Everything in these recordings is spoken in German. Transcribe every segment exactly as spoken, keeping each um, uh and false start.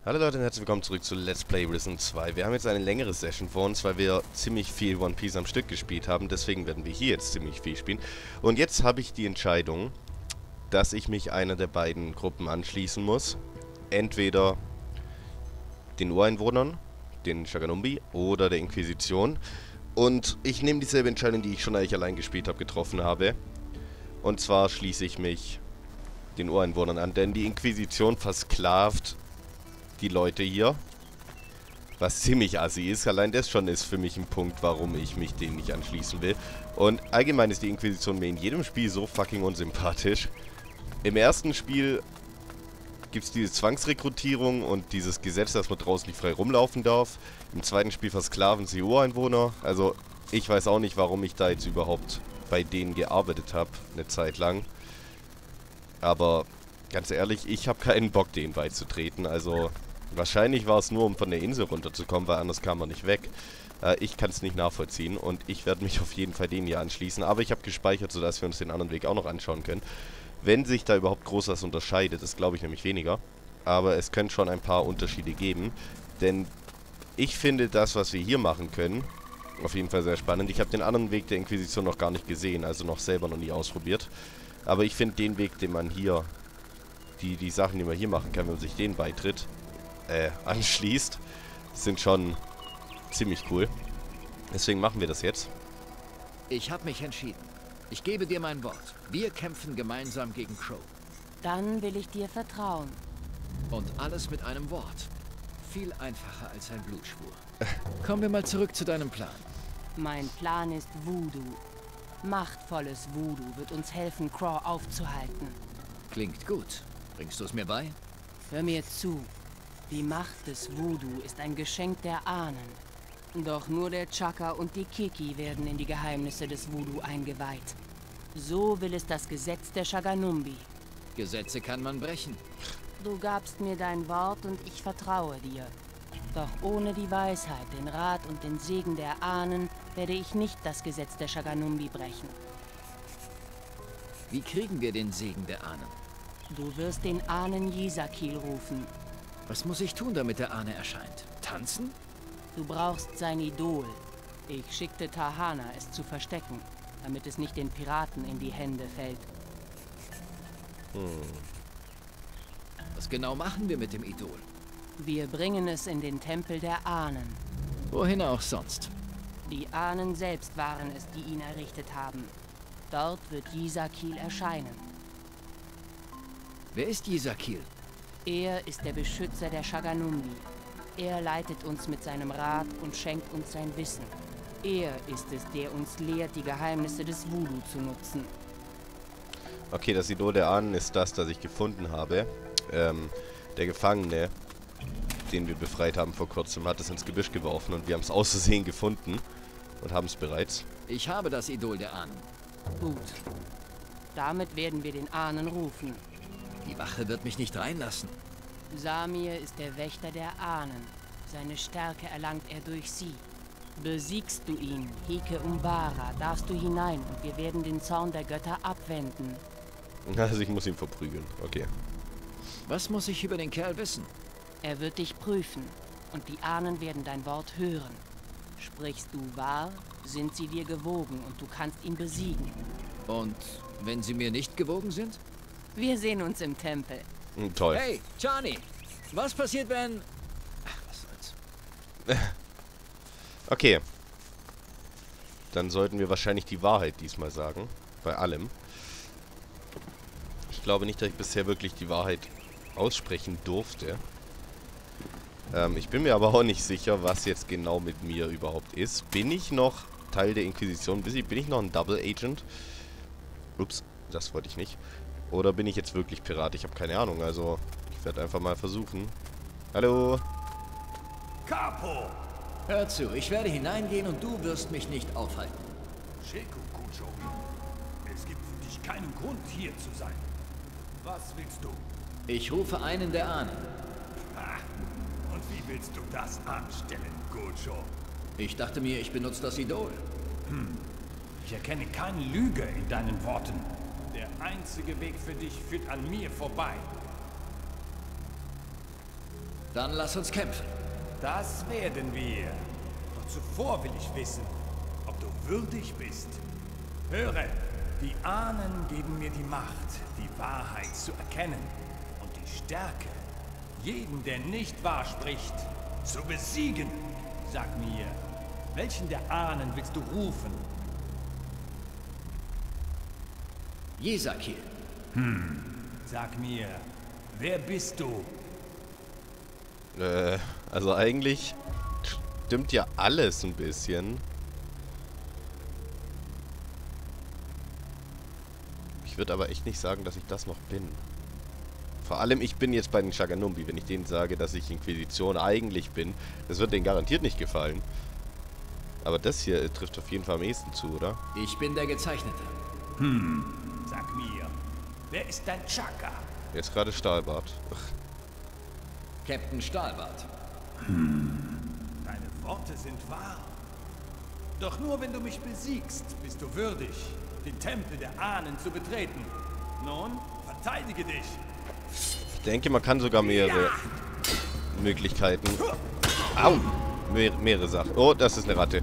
Hallo Leute und herzlich willkommen zurück zu Let's Play Risen zwei. Wir haben jetzt eine längere Session vor uns, weil wir ziemlich viel One Piece am Stück gespielt haben. Deswegen werden wir hier jetzt ziemlich viel spielen. Und jetzt habe ich die Entscheidung, dass ich mich einer der beiden Gruppen anschließen muss. Entweder den Ureinwohnern, den Shaganumbi, oder der Inquisition. Und ich nehme dieselbe Entscheidung, die ich schon, als ich allein gespielt habe, getroffen habe. Und zwar schließe ich mich den Ureinwohnern an, denn die Inquisition versklavt die Leute hier, was ziemlich assi ist. Allein das schon ist für mich ein Punkt, warum ich mich denen nicht anschließen will. Und allgemein ist die Inquisition mir in jedem Spiel so fucking unsympathisch. Im ersten Spiel gibt es diese Zwangsrekrutierung und dieses Gesetz, dass man draußen nicht frei rumlaufen darf. Im zweiten Spiel versklaven sie Ureinwohner. Also ich weiß auch nicht, warum ich da jetzt überhaupt bei denen gearbeitet habe, eine Zeit lang. Aber ganz ehrlich, ich habe keinen Bock, denen beizutreten. Also wahrscheinlich war es nur, um von der Insel runterzukommen, weil anders kam man nicht weg. Äh, ich kann es nicht nachvollziehen und ich werde mich auf jeden Fall denen hier anschließen. Aber ich habe gespeichert, sodass wir uns den anderen Weg auch noch anschauen können. Wenn sich da überhaupt groß was unterscheidet, das glaube ich nämlich weniger. Aber es können schon ein paar Unterschiede geben. Denn ich finde das, was wir hier machen können, auf jeden Fall sehr spannend. Ich habe den anderen Weg der Inquisition noch gar nicht gesehen, also noch selber noch nie ausprobiert. Aber ich finde den Weg, den man hier, die, die Sachen, die man hier machen kann, wenn man sich denen beitritt, äh, anschließt, sind schon ziemlich cool. Deswegen machen wir das jetzt. Ich habe mich entschieden. Ich gebe dir mein Wort. Wir kämpfen gemeinsam gegen Crow. Dann will ich dir vertrauen. Und alles mit einem Wort. Viel einfacher als ein Blutschwur. Kommen wir mal zurück zu deinem Plan. Mein Plan ist Voodoo. Machtvolles Voodoo wird uns helfen, Crow aufzuhalten. Klingt gut. Bringst du es mir bei? Hör mir zu. Die Macht des Voodoo ist ein Geschenk der Ahnen. Doch nur der Chaka und die Kiki werden in die Geheimnisse des Voodoo eingeweiht. So will es das Gesetz der Shaganumbi. Gesetze kann man brechen. Du gabst mir dein Wort und ich vertraue dir. Doch ohne die Weisheit, den Rat und den Segen der Ahnen werde ich nicht das Gesetz der Shaganumbi brechen. Wie kriegen wir den Segen der Ahnen? Du wirst den Ahnen Yisakil rufen. Was muss ich tun, damit der Ahne erscheint? Tanzen? Du brauchst sein Idol. Ich schickte Tahana, es zu verstecken, damit es nicht den Piraten in die Hände fällt. Hm. Was genau machen wir mit dem Idol? Wir bringen es in den Tempel der Ahnen. Wohin auch sonst. Die Ahnen selbst waren es, die ihn errichtet haben. Dort wird Yisakil erscheinen. Wer ist Yisakil? Er ist der Beschützer der Shaganumbi. Er leitet uns mit seinem Rat und schenkt uns sein Wissen. Er ist es, der uns lehrt, die Geheimnisse des Voodoo zu nutzen. Okay, das Idol der Ahnen ist das, das ich gefunden habe. Ähm, der Gefangene, den wir befreit haben vor kurzem, hat es ins Gebüsch geworfen und wir haben es aus Versehen gefunden und haben es bereits. Ich habe das Idol der Ahnen. Gut. Damit werden wir den Ahnen rufen. Die Wache wird mich nicht reinlassen. Samir ist der Wächter der Ahnen. Seine Stärke erlangt er durch sie. Besiegst du ihn, Hike Umbara, darfst du hinein und wir werden den Zorn der Götter abwenden. Also ich muss ihn verprügeln, okay. Was muss ich über den Kerl wissen? Er wird dich prüfen und die Ahnen werden dein Wort hören. Sprichst du wahr, sind sie dir gewogen und du kannst ihn besiegen. Und wenn sie mir nicht gewogen sind? Wir sehen uns im Tempel. Hm, toll. Hey, Johnny! Was passiert, wenn... Ach, was soll's. Okay. Dann sollten wir wahrscheinlich die Wahrheit diesmal sagen. Bei allem. Ich glaube nicht, dass ich bisher wirklich die Wahrheit aussprechen durfte. Ähm, ich bin mir aber auch nicht sicher, was jetzt genau mit mir überhaupt ist. Bin ich noch Teil der Inquisition? Bin ich noch ein Double Agent? Ups, das wollte ich nicht. Oder bin ich jetzt wirklich Pirat? Ich habe keine Ahnung, also ich werde einfach mal versuchen. Hallo? Capo! Hör zu, ich werde hineingehen und du wirst mich nicht aufhalten. Sheku Kujo, es gibt für dich keinen Grund, hier zu sein. Was willst du? Ich rufe einen der Ahnen. Ah, und wie willst du das anstellen, Kujo? Ich dachte mir, ich benutze das Idol. Hm. Ich erkenne keine Lüge in deinen Worten. Der einzige Weg für dich führt an mir vorbei. Dann lass uns kämpfen. Das werden wir. Doch zuvor will ich wissen, ob du würdig bist. Höre, die Ahnen geben mir die Macht, die Wahrheit zu erkennen und die Stärke, jeden, der nicht wahr spricht, zu besiegen. Sag mir, welchen der Ahnen willst du rufen? Jesakil. Hm, sag mir, wer bist du? Äh, also eigentlich stimmt ja alles ein bisschen. Ich würde aber echt nicht sagen, dass ich das noch bin. Vor allem, ich bin jetzt bei den Shaganumbi. Wenn ich denen sage, dass ich Inquisition eigentlich bin, das wird denen garantiert nicht gefallen. Aber das hier äh, trifft auf jeden Fall am ehesten zu, oder? Ich bin der Gezeichnete. Hm, sag mir, wer ist dein Chaka? Jetzt gerade Stahlbart. Ach. Captain Stahlbart. Hm, deine Worte sind wahr. Doch nur wenn du mich besiegst, bist du würdig, den Tempel der Ahnen zu betreten. Nun, verteidige dich. Ich denke, man kann sogar mehrere ja. Möglichkeiten. Au! Mehr, mehrere Sachen. Oh, das ist eine Ratte.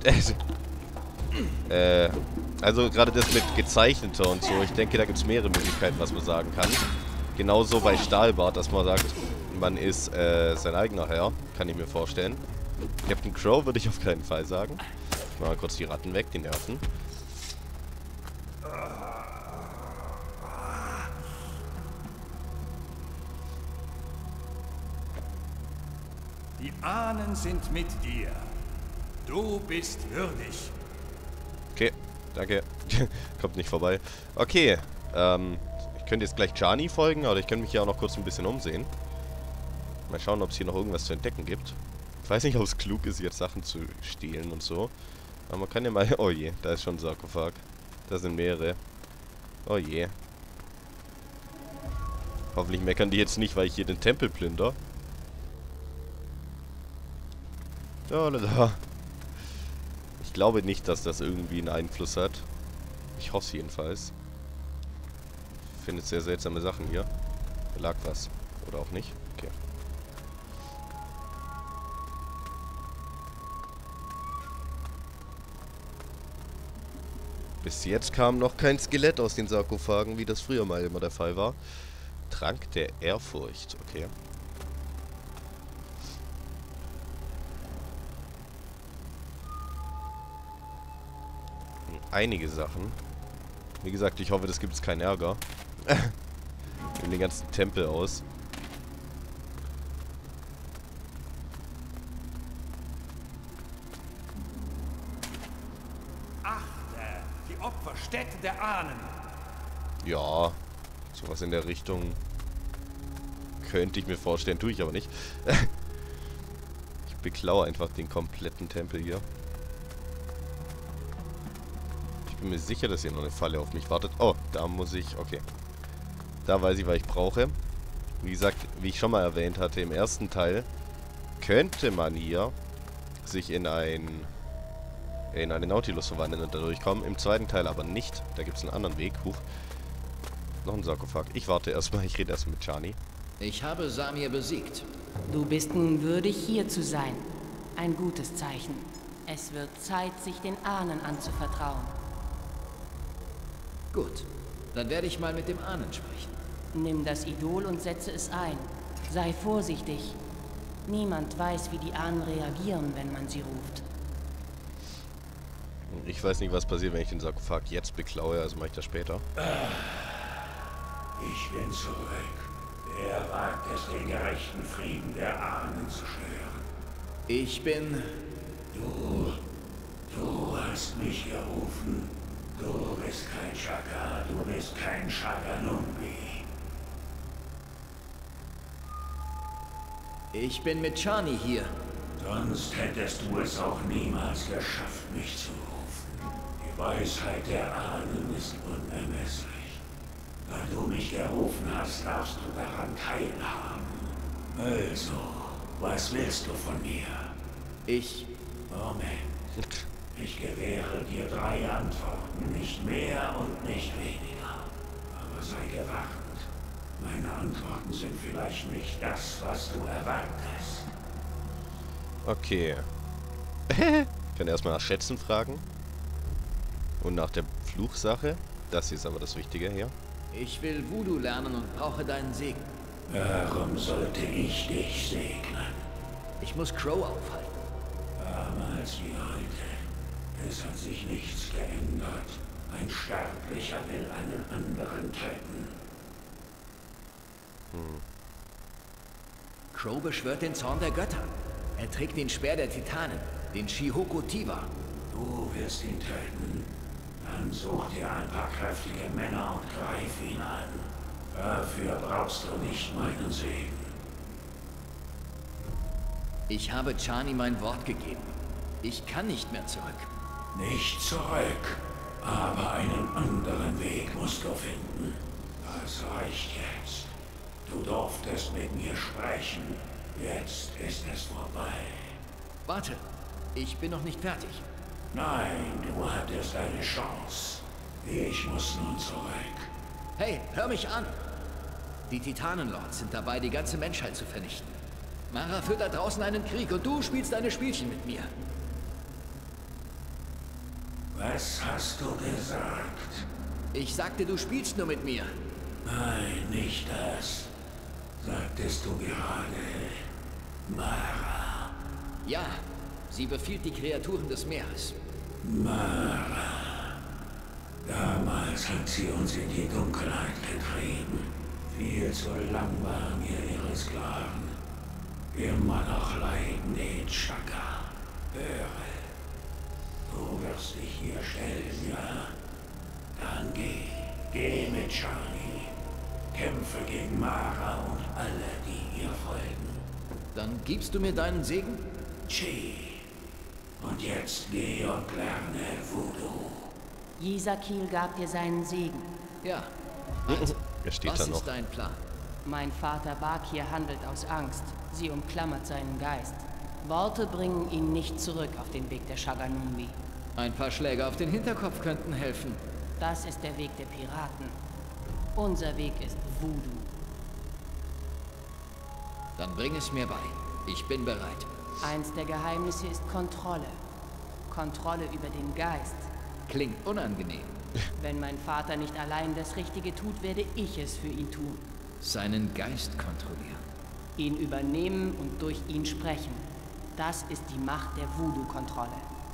äh, also gerade das mit gezeichneter und so. Ich denke, da gibt es mehrere Möglichkeiten, was man sagen kann. Genauso bei Stahlbart, dass man sagt, man ist äh, sein eigener Herr. Kann ich mir vorstellen. Captain Crow würde ich auf keinen Fall sagen. Ich mache mal kurz die Ratten weg, die nerven. Die Ahnen sind mit dir. Du bist würdig. Okay, danke. Kommt nicht vorbei. Okay, ähm, ich könnte jetzt gleich Chani folgen, aber ich könnte mich ja auch noch kurz ein bisschen umsehen. Mal schauen, ob es hier noch irgendwas zu entdecken gibt. Ich weiß nicht, ob es klug ist, jetzt Sachen zu stehlen und so. Aber man kann ja mal... Oh je, da ist schon ein Sarkophag. Da sind mehrere. Oh je. Hoffentlich meckern die jetzt nicht, weil ich hier den Tempel plünder. Da, da, da. Ich glaube nicht, dass das irgendwie einen Einfluss hat. Ich hoffe es jedenfalls. Ich finde sehr seltsame Sachen hier. Da lag was. Oder auch nicht. Okay. Bis jetzt kam noch kein Skelett aus den Sarkophagen, wie das früher mal immer der Fall war. Trank der Ehrfurcht. Okay. Einige Sachen. Wie gesagt, ich hoffe, das gibt es keinen Ärger. Nimm den ganzen Tempel aus. Achte, die Opferstätte der Ahnen. Ja, sowas in der Richtung könnte ich mir vorstellen, tue ich aber nicht. Ich beklaue einfach den kompletten Tempel hier. Ich bin mir sicher, dass hier noch eine Falle auf mich wartet. Oh, da muss ich... Okay. Da weiß ich, was ich brauche. Wie gesagt, wie ich schon mal erwähnt hatte, im ersten Teil könnte man hier sich in ein... in einen Nautilus verwandeln und da durchkommen. Im zweiten Teil aber nicht. Da gibt es einen anderen Weg. Huch. Noch ein Sarkophag. Ich warte erstmal. Ich rede erstmal mit Chani. Ich habe Samir besiegt. Du bist nun würdig, hier zu sein. Ein gutes Zeichen. Es wird Zeit, sich den Ahnen anzuvertrauen. Gut, dann werde ich mal mit dem Ahnen sprechen. Nimm das Idol und setze es ein. Sei vorsichtig. Niemand weiß, wie die Ahnen reagieren, wenn man sie ruft. Ich weiß nicht, was passiert, wenn ich den Sarkophag jetzt beklaue, also mache ich das später. Ich bin zurück. Wer wagt es, den gerechten Frieden der Ahnen zu stören? Ich bin... Du... Du hast mich gerufen. Du bist kein Chaka, du bist kein Shaganumbi. Ich bin mit Chani hier. Sonst hättest du es auch niemals geschafft, mich zu rufen. Die Weisheit der Ahnen ist unermesslich. Da du mich gerufen hast, darfst du daran teilhaben. Also, was willst du von mir? Ich... Moment. Ich gewähre dir drei Antworten, nicht mehr und nicht weniger. Aber sei gewarnt. Meine Antworten sind vielleicht nicht das, was du erwartest. Okay. Ich kann erstmal nach Schätzen fragen. Und nach der Fluchsache. Das hier ist aber das Wichtige hier. Ich will Voodoo lernen und brauche deinen Segen. Warum sollte ich dich segnen? Ich muss Crow aufhalten. Damals wie heute. Es hat sich nichts geändert. Ein Sterblicher will einen anderen töten. Hm. Crow beschwört den Zorn der Götter. Er trägt den Speer der Titanen, den Shihoko Tiwa. Du wirst ihn töten. Dann such dir ein paar kräftige Männer und greif ihn an. Dafür brauchst du nicht meinen Segen. Ich habe Chani mein Wort gegeben. Ich kann nicht mehr zurück. Nicht zurück, aber einen anderen Weg musst du finden. Das reicht jetzt. Du durftest mit mir sprechen. Jetzt ist es vorbei. Warte, ich bin noch nicht fertig. Nein, du hattest eine Chance. Ich muss nun zurück. Hey, hör mich an! Die Titanenlords sind dabei, die ganze Menschheit zu vernichten. Mara führt da draußen einen Krieg und du spielst deine Spielchen mit mir. Was hast du gesagt? Ich sagte, du spielst nur mit mir. Nein, nicht das. Sagtest du gerade Mara? Ja, sie befiehlt die Kreaturen des Meeres. Mara. Damals hat sie uns in die Dunkelheit getrieben. Viel zu lang waren wir ihre Sklaven. Immer noch leiden die Chaka. Höre. Du wirst dich hier stellen, ja? Dann geh. Geh mit Chani. Kämpfe gegen Mara und alle, die ihr folgen. Dann gibst du mir deinen Segen? Chi. Und jetzt geh und lerne Voodoo. Yisakil gab dir seinen Segen. Ja. Also, Er steht was da noch. ist dein Plan? Mein Vater Bakir handelt aus Angst. Sie umklammert seinen Geist. Worte bringen ihn nicht zurück auf den Weg der Shaganumbi. Ein paar Schläge auf den Hinterkopf könnten helfen. Das ist der Weg der Piraten. Unser Weg ist Voodoo. Dann bring es mir bei. Ich bin bereit. Eins der Geheimnisse ist Kontrolle. Kontrolle über den Geist. Klingt unangenehm. Wenn mein Vater nicht allein das Richtige tut, werde ich es für ihn tun. Seinen Geist kontrollieren. Ihn übernehmen und durch ihn sprechen. Das ist die Macht der Voodoo-Kontrolle.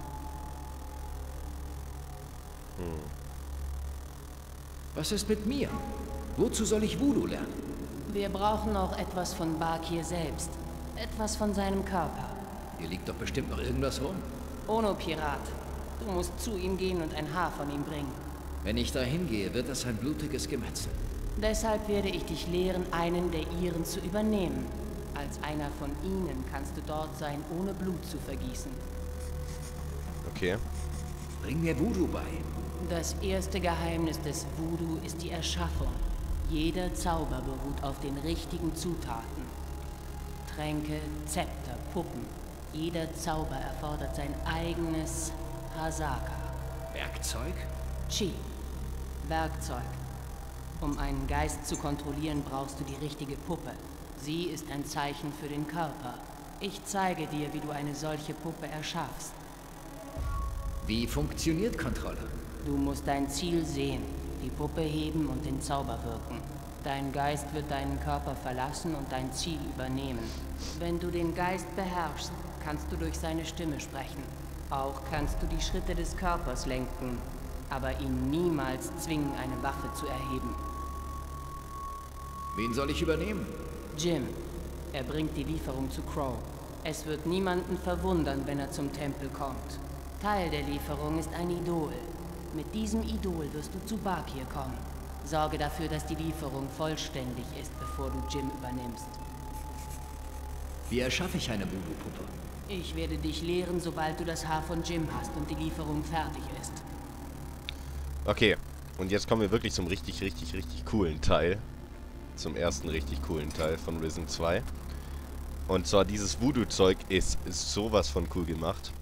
Hm. Was ist mit mir? Wozu soll ich Voodoo lernen? Wir brauchen auch etwas von Bakir selbst. Etwas von seinem Körper. Hier liegt doch bestimmt noch irgendwas rum. Ono Pirat, du musst zu ihm gehen und ein Haar von ihm bringen. Wenn ich dahin gehe, wird das ein blutiges Gemetzel. Deshalb werde ich dich lehren, einen der ihren zu übernehmen. Als einer von ihnen kannst du dort sein, ohne Blut zu vergießen. Okay. Bring mir Voodoo bei. Das erste Geheimnis des Voodoo ist die Erschaffung. Jeder Zauber beruht auf den richtigen Zutaten. Tränke, Zepter, Puppen. Jeder Zauber erfordert sein eigenes Hasaka. Werkzeug? Chi. Werkzeug. Um einen Geist zu kontrollieren, brauchst du die richtige Puppe. Sie ist ein Zeichen für den Körper. Ich zeige dir, wie du eine solche Puppe erschaffst. Wie funktioniert Kontrolle? Du musst dein Ziel sehen, die Puppe heben und den Zauber wirken. Dein Geist wird deinen Körper verlassen und dein Ziel übernehmen. Wenn du den Geist beherrschst, kannst du durch seine Stimme sprechen. Auch kannst du die Schritte des Körpers lenken, aber ihn niemals zwingen, eine Waffe zu erheben. Wen soll ich übernehmen? Jim. Er bringt die Lieferung zu Crow. Es wird niemanden verwundern, wenn er zum Tempel kommt. Teil der Lieferung ist ein Idol. Mit diesem Idol wirst du zu Bakir kommen. Sorge dafür, dass die Lieferung vollständig ist, bevor du Jim übernimmst. Wie erschaffe ich eine Voodoo-Puppe? Ich werde dich lehren, sobald du das Haar von Jim hast und die Lieferung fertig ist. Okay. Und jetzt kommen wir wirklich zum richtig, richtig, richtig coolen Teil. Zum ersten richtig coolen Teil von Risen zwei. Und zwar dieses Voodoo-Zeug ist, ist sowas von cool gemacht.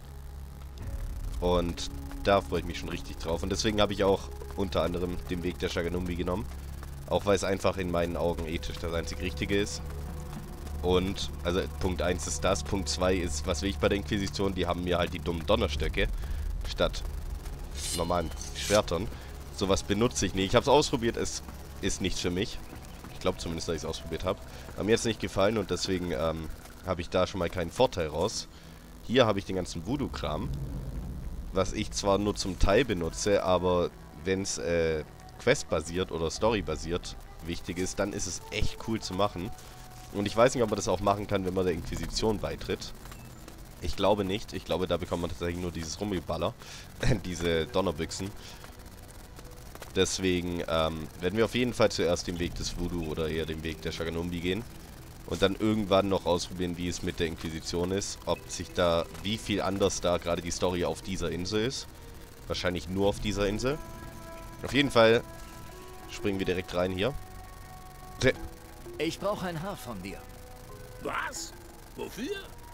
Und da freue ich mich schon richtig drauf. Und deswegen habe ich auch unter anderem den Weg der Shaganumbi genommen. Auch weil es einfach in meinen Augen ethisch das einzig Richtige ist. Und, also Punkt eins ist das. Punkt zwei ist, was will ich bei der Inquisition? Die haben mir halt die dummen Donnerstöcke statt normalen Schwertern. Sowas benutze ich nicht. Ich habe es ausprobiert, es ist nichts für mich. Ich glaube zumindest, dass ich es ausprobiert habe. Hat mir jetzt nicht gefallen und deswegen ähm, habe ich da schon mal keinen Vorteil raus. Hier habe ich den ganzen Voodoo-Kram, was ich zwar nur zum Teil benutze, aber wenn es äh, Quest-basiert oder Story-basiert wichtig ist, dann ist es echt cool zu machen. Und ich weiß nicht, ob man das auch machen kann, wenn man der Inquisition beitritt. Ich glaube nicht. Ich glaube, da bekommt man tatsächlich nur dieses Rumgeballer. Diese Donnerbüchsen. Deswegen ähm, werden wir auf jeden Fall zuerst den Weg des Voodoo oder eher den Weg der Shaganumbi gehen. Und dann irgendwann noch ausprobieren, wie es mit der Inquisition ist. Ob sich da, wie viel anders da gerade die Story auf dieser Insel ist. Wahrscheinlich nur auf dieser Insel. Auf jeden Fall springen wir direkt rein hier. Ich brauche ein Haar von dir. Was? Wofür?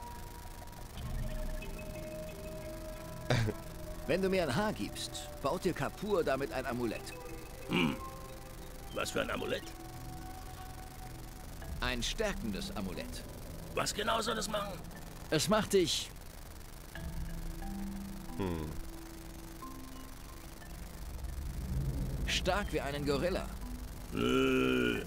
Wenn du mir ein Haar gibst, baut dir Kapur damit ein Amulett. Hm. Was für ein Amulett? Ein stärkendes Amulett. Was genau soll es machen? Es macht dich... Hm. stark wie einen Gorilla. Nö.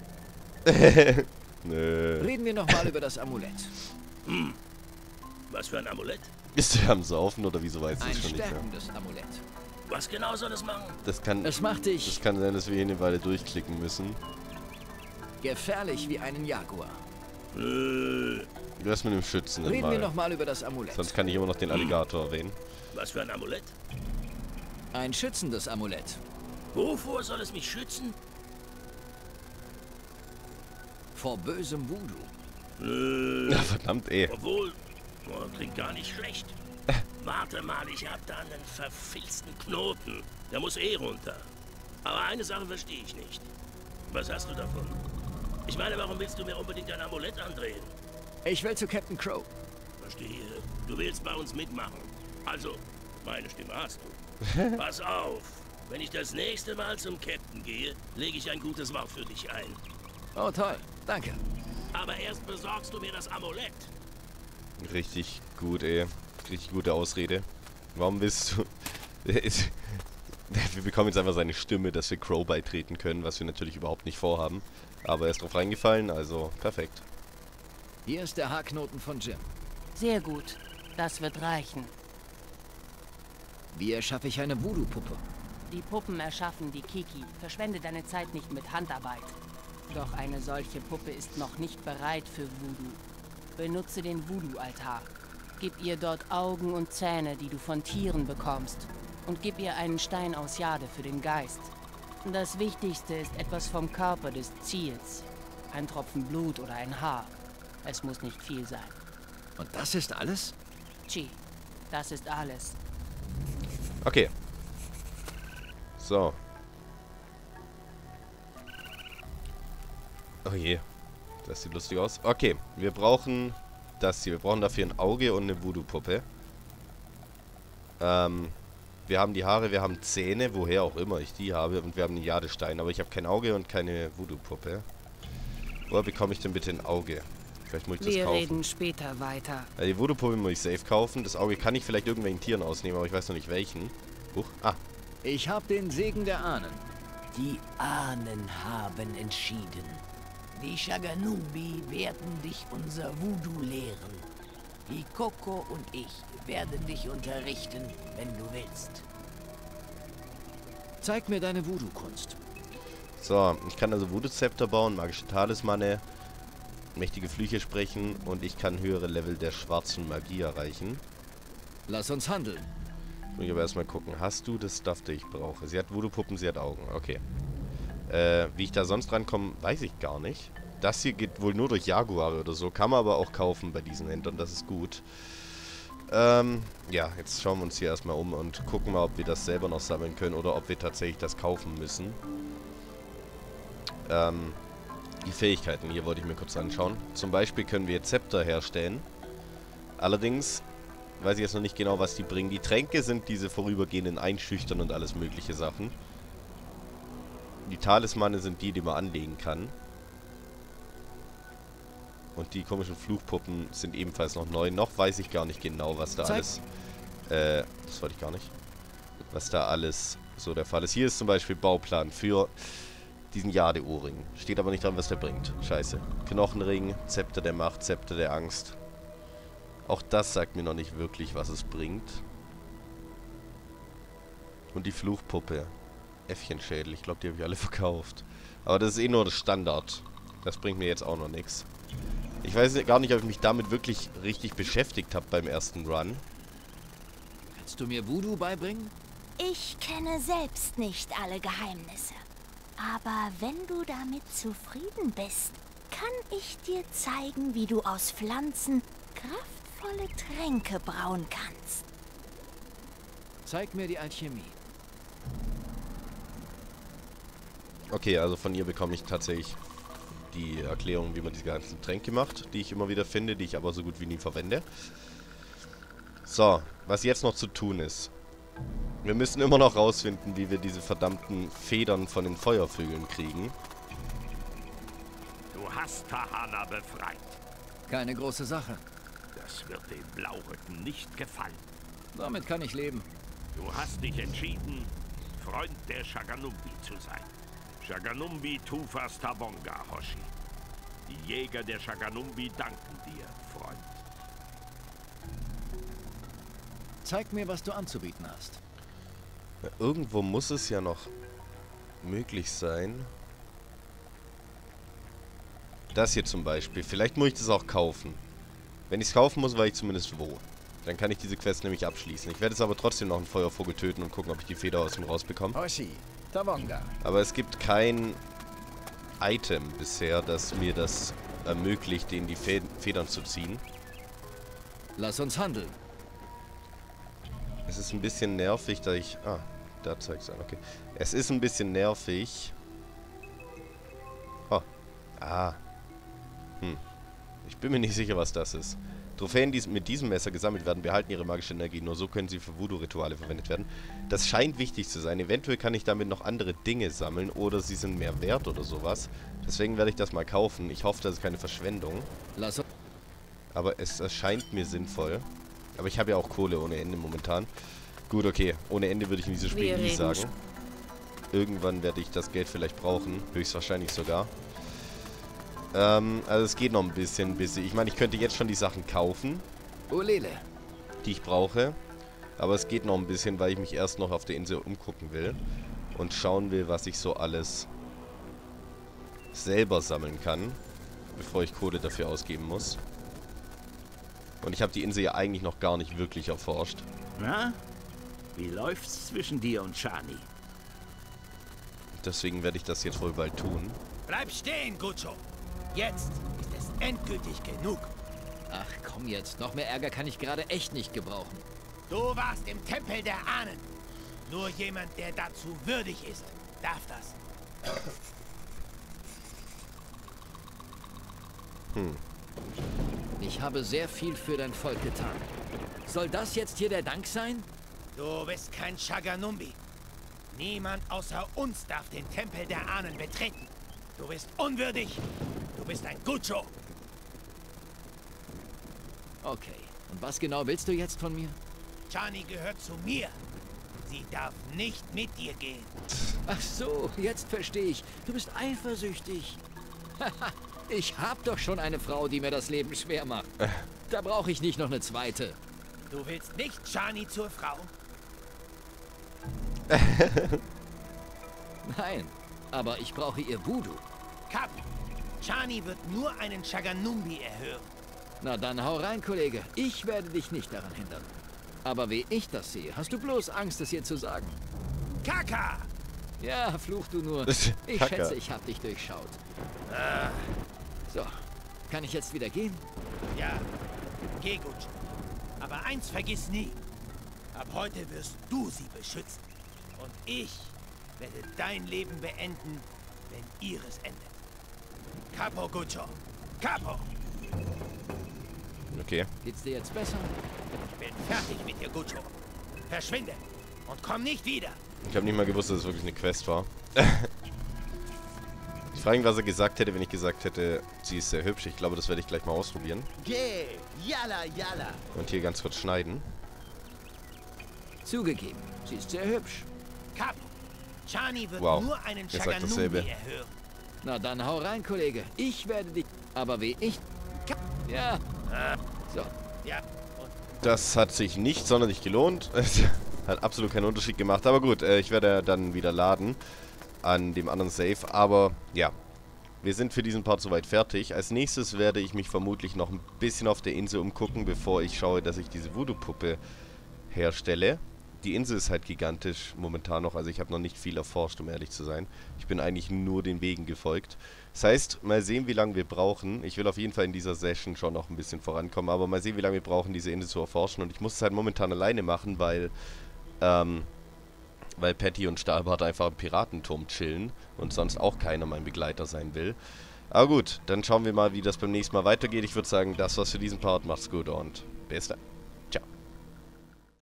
Nö. Reden wir nochmal über das Amulett. Hm. Was für ein Amulett? Ist der am Saufen oder wieso weiß ich Ein das schon nicht mehr? stärkendes Amulett. Was genau soll es machen? Das kann, Es macht dich das kann sein, dass wir hier eine Weile durchklicken müssen. gefährlich wie einen Jaguar. Nö. Was mit dem Schützen Reden mal. wir nochmal über das Amulett. Sonst kann ich immer noch den Alligator erwähnen. Was für ein Amulett? Ein schützendes Amulett. Wovor soll es mich schützen? Vor bösem Voodoo. Nö. Ja, verdammt, ey. Obwohl, oh, klingt gar nicht schlecht. Warte mal, ich hab da einen verfilzten Knoten. Der muss eh runter. Aber eine Sache verstehe ich nicht. Was hast du davon? Ich meine, warum willst du mir unbedingt ein Amulett andrehen? Ich will zu Captain Crow. Verstehe. Du willst bei uns mitmachen. Also, meine Stimme hast du. Pass auf. Wenn ich das nächste Mal zum Captain gehe, lege ich ein gutes Wort für dich ein. Oh, toll. Danke. Aber erst besorgst du mir das Amulett. Richtig gut, ey. Richtig gute Ausrede. Warum willst du... Wir bekommen jetzt einfach seine Stimme, dass wir Crow beitreten können, was wir natürlich überhaupt nicht vorhaben. Aber er ist drauf reingefallen, also perfekt. Hier ist der Haarknoten von Jim. Sehr gut. Das wird reichen. Wie erschaffe ich eine Voodoo-Puppe? Die Puppen erschaffen die Kiki. Verschwende deine Zeit nicht mit Handarbeit. Doch eine solche Puppe ist noch nicht bereit für Voodoo. Benutze den Voodoo-Altar. Gib ihr dort Augen und Zähne, die du von Tieren bekommst. Und gib ihr einen Stein aus Jade für den Geist. Das Wichtigste ist etwas vom Körper des Ziels. Ein Tropfen Blut oder ein Haar. Es muss nicht viel sein. Und das ist alles? Chi, das ist alles. Okay. So. Oh je. Das sieht lustig aus. Okay, wir brauchen das hier. Wir brauchen dafür ein Auge und eine Voodoo-Puppe. Ähm, wir haben die Haare, wir haben Zähne, woher auch immer ich die habe. Und wir haben einen Jadestein. Aber ich habe kein Auge und keine Voodoo-Puppe. Woher bekomme ich denn bitte ein Auge? Vielleicht muss ich das Wir kaufen. reden später weiter. Ja, die Voodoo-Puppe muss ich safe kaufen. Das Auge kann ich vielleicht irgendwelchen Tieren ausnehmen, aber ich weiß noch nicht welchen. Huch. Ah. Ich habe den Segen der Ahnen. Die Ahnen haben entschieden. Die Shaganumbi werden dich unser Voodoo lehren. Die Coco und ich werden dich unterrichten, wenn du willst. Zeig mir deine Voodoo-Kunst. So, ich kann also Voodoo-Zepter bauen, magische Talismane, mächtige Flüche sprechen und ich kann höhere Level der schwarzen Magie erreichen. Lass uns handeln. Muss ich aber erstmal gucken. Hast du das Stuff, das ich brauche? Sie hat Voodoo-Puppen, sie hat Augen. Okay. Äh, wie ich da sonst rankomme, weiß ich gar nicht. Das hier geht wohl nur durch Jaguare oder so. Kann man aber auch kaufen bei diesen Händlern. Das ist gut. Ähm, ja, jetzt schauen wir uns hier erstmal um und gucken mal, ob wir das selber noch sammeln können oder ob wir tatsächlich das kaufen müssen. Ähm, die Fähigkeiten hier wollte ich mir kurz anschauen. Zum Beispiel können wir Zepter herstellen. Allerdings weiß ich jetzt noch nicht genau, was die bringen. Die Tränke sind diese vorübergehenden Einschüchtern und alles mögliche Sachen. Die Talismane sind die, die man anlegen kann. Und die komischen Fluchpuppen sind ebenfalls noch neu. Noch weiß ich gar nicht genau, was da Zeig. alles... Äh, das wollte ich gar nicht. Was da alles so der Fall ist. Hier ist zum Beispiel Bauplan für diesen Jade-Ohrring. Steht aber nicht dran, was der bringt. Scheiße. Knochenring, Zepter der Macht, Zepter der Angst. Auch das sagt mir noch nicht wirklich, was es bringt. Und die Fluchpuppe. Äffchenschädel. Ich glaube, die habe ich alle verkauft. Aber das ist eh nur das Standard. Das bringt mir jetzt auch noch nichts. Ich weiß gar nicht, ob ich mich damit wirklich richtig beschäftigt habe beim ersten Run. Kannst du mir Voodoo beibringen? Ich kenne selbst nicht alle Geheimnisse. Aber wenn du damit zufrieden bist, kann ich dir zeigen, wie du aus Pflanzen kraftvolle Tränke brauen kannst. Zeig mir die Alchemie. Okay, also von ihr bekomme ich tatsächlich die Erklärung, wie man diese ganzen Tränke macht, die ich immer wieder finde, die ich aber so gut wie nie verwende. So, was jetzt noch zu tun ist. Wir müssen immer noch rausfinden, wie wir diese verdammten Federn von den Feuervögeln kriegen. Du hast Tahana befreit. Keine große Sache. Das wird den Blaurücken nicht gefallen. Damit kann ich leben. Du hast dich entschieden, Freund der Shaganumbi zu sein. Shaganumbi Tufas Tabonga, Hoshi. Die Jäger der Shaganumbi danken dir, Freund. Zeig mir, was du anzubieten hast. Ja, irgendwo muss es ja noch möglich sein. Das hier zum Beispiel. Vielleicht muss ich das auch kaufen. Wenn ich es kaufen muss, weiß ich zumindest wo. Dann kann ich diese Quest nämlich abschließen. Ich werde jetzt aber trotzdem noch einen Feuervogel töten und gucken, ob ich die Feder aus ihm rausbekomme. Hoshi, Tabonga. Aber es gibt kein Item bisher, das mir das ermöglicht, in die Fed Federn zu ziehen. Lass uns handeln. Es ist ein bisschen nervig, da ich... Ah, da zeigt es an, okay. Es ist ein bisschen nervig. Oh. Ah. Hm. Ich bin mir nicht sicher, was das ist. Trophäen, die mit diesem Messer gesammelt werden, behalten ihre magische Energie. Nur so können sie für Voodoo-Rituale verwendet werden. Das scheint wichtig zu sein. Eventuell kann ich damit noch andere Dinge sammeln oder sie sind mehr wert oder sowas. Deswegen werde ich das mal kaufen. Ich hoffe, das ist keine Verschwendung. Lass uns... Aber es erscheint mir sinnvoll. Aber ich habe ja auch Kohle ohne Ende momentan. Gut, okay. Ohne Ende würde ich in diesem Spiel nie sagen. Irgendwann werde ich das Geld vielleicht brauchen. Höchstwahrscheinlich sogar. Ähm, also es geht noch ein bisschen, bis ich... Ich meine, ich könnte jetzt schon die Sachen kaufen, Olele. die ich brauche. Aber es geht noch ein bisschen, weil ich mich erst noch auf der Insel umgucken will. Und schauen will, was ich so alles selber sammeln kann. Bevor ich Kohle dafür ausgeben muss. Und ich habe die Insel ja eigentlich noch gar nicht wirklich erforscht. Na? Wie läuft's zwischen dir und Shani? Deswegen werde ich das jetzt wohl bald tun. Bleib stehen, Gucho. Jetzt ist es endgültig genug. Ach komm jetzt, noch mehr Ärger kann ich gerade echt nicht gebrauchen. Du warst im Tempel der Ahnen. Nur jemand, der dazu würdig ist, darf das. Hm. Ich habe sehr viel für dein Volk getan. Soll das jetzt hier der Dank sein? Du bist kein Shaganumbi. Niemand außer uns darf den Tempel der Ahnen betreten. Du bist unwürdig. Du bist ein Gucho. Okay. Und was genau willst du jetzt von mir? Shani gehört zu mir. Sie darf nicht mit dir gehen. Ach so, jetzt verstehe ich. Du bist eifersüchtig. Haha, ich hab doch schon eine Frau, die mir das Leben schwer macht. Da brauche ich nicht noch eine zweite. Du willst nicht Shani zur Frau? Nein, aber ich brauche ihr Voodoo. Kap, Shani wird nur einen Shaganumbi erhören. Na dann hau rein, Kollege. Ich werde dich nicht daran hindern. Aber wie ich das sehe, hast du bloß Angst, es ihr zu sagen. Kaka! Ja, fluch du nur. Ich Kacke. schätze, ich hab dich durchschaut. Ah, So, kann ich jetzt wieder gehen? ja, geh gut. Aber eins vergiss nie. Ab heute wirst du sie beschützen. Und ich werde dein Leben beenden, wenn ihres endet. Capo, Gucho. Capo! Okay. Geht's dir jetzt besser? Ich bin fertig mit dir, Gucho. Verschwinde und komm nicht wieder. Ich habe nicht mal gewusst, dass es wirklich eine Quest war. Ich frage ihn, was er gesagt hätte, wenn ich gesagt hätte, sie ist sehr hübsch. Ich glaube, das werde ich gleich mal ausprobieren. Geh, yalla, yalla. Und hier ganz kurz schneiden. Zugegeben, sie ist sehr hübsch. Kap, Chani wird Wow, nur einen er sagt dasselbe. Chaganubi erhören. Na dann hau rein, Kollege. Ich werde dich... Aber wie ich... Ja. So. Ja. Das hat sich nicht sonderlich gelohnt. Es hat absolut keinen Unterschied gemacht. Aber gut, äh, ich werde dann wieder laden an dem anderen Save. Aber ja, wir sind für diesen Part soweit fertig. Als nächstes werde ich mich vermutlich noch ein bisschen auf der Insel umgucken, bevor ich schaue, dass ich diese Voodoo-Puppe herstelle. Die Insel ist halt gigantisch momentan noch, also ich habe noch nicht viel erforscht, um ehrlich zu sein. Ich bin eigentlich nur den Wegen gefolgt. Das heißt, mal sehen, wie lange wir brauchen. Ich will auf jeden Fall in dieser Session schon noch ein bisschen vorankommen, aber mal sehen, wie lange wir brauchen, diese Insel zu erforschen. Und ich muss es halt momentan alleine machen, weil, ähm, weil Patty und Stahlbart einfach im Piratenturm chillen und sonst auch keiner mein Begleiter sein will. Aber gut, dann schauen wir mal, wie das beim nächsten Mal weitergeht. Ich würde sagen, das war's für diesen Part. Macht's gut und bis dann.